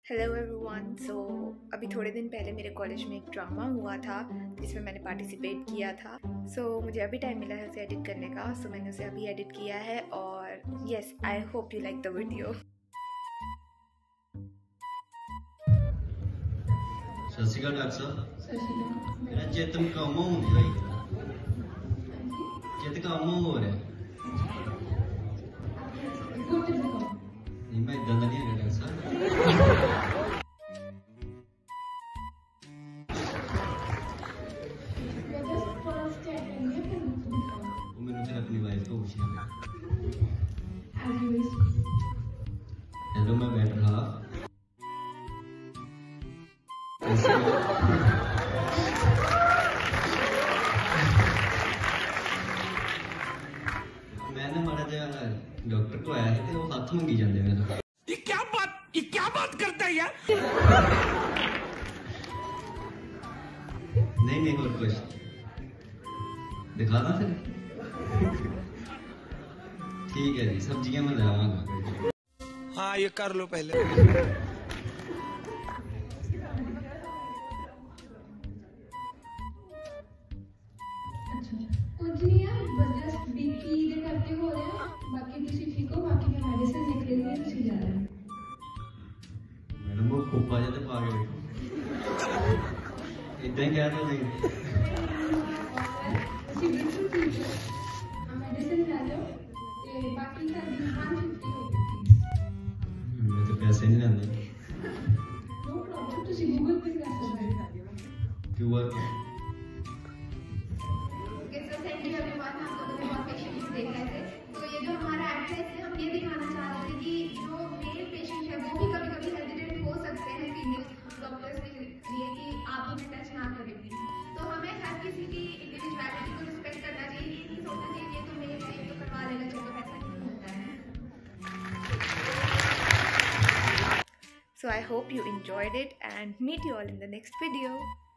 Hello everyone. सो अभी थोड़े दिन पहले मेरे कॉलेज में एक ड्रामा हुआ था जिसमें मैंने पार्टिसिपेट किया था। मुझे अभी टाइम मिला है उसे एडिट करने का, मैंने उसे अभी एडिट किया है और yes, I hope you like the video. सत श्री अकाल डॉक्टर साहब। मेरा चेतन कम होंदी भाई, चेत कम हो रहा है। नहीं मैं इदा नहीं है डॉक्टर साहब। मैंने फिर अपनी वाइफ को पूछना। हेलो मैं बैठ रहा मैंने माड़ा जहा डॉक्टर को आया है वो हाथ मंगी जाते मेरे। ये क्या बात करता है यार। नहीं और कुछ दिखा ना फिर। ठीक है जी, सब्जियां मैं लाऊंगा। हाँ ये कर लो पहले। कुछ नहीं है, बस जस्ट बीपी दे करके हो रहा है। बाकी किसी ठीक हो, बाकी मैं मेडिसिन लिख रही हूं, किसी जा रहा है। मैडम वो खोपा जाते पा के देखो इतना ही क्या तो नहीं किसी बिल्कुल ठीक है, हम मेडिसिन ला लो ते बाकी का ध्यान छुट्टी हो गई। मैं तो पैसे नहीं लाते। नो प्रॉब्लम, तुसी गूगल पे कर सकते हो। क्यूआर देख रहे थे तो ये जो हमारा एड्रेस है, हम ये दिखाना चाह रहे थे कि जो मेल पेशेंट है वो भी कभी कभी हेजिटेंट हो सकते हैं फीमेल डॉक्टर्स के लिए कि आप उन्हें टच ना करें प्लीज। तो हमें हर किसी की इंडिविजुअलिटी को रिस्पेक्ट करना चाहिए। ये नहीं सोचना चाहिए ये तो मेल है तो करवा लेगा, चलो ऐसा नहीं होता है। So I hope you enjoyed it and meet you all in the next video.